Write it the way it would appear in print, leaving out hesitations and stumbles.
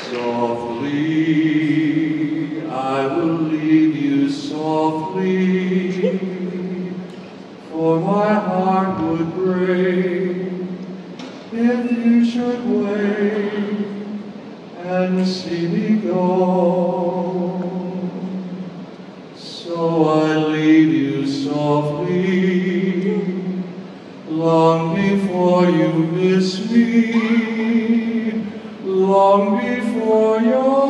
Softly, I will leave you softly, for my heart would break if you should wait and see me go. So I leave you softly, long before you miss me, long before you're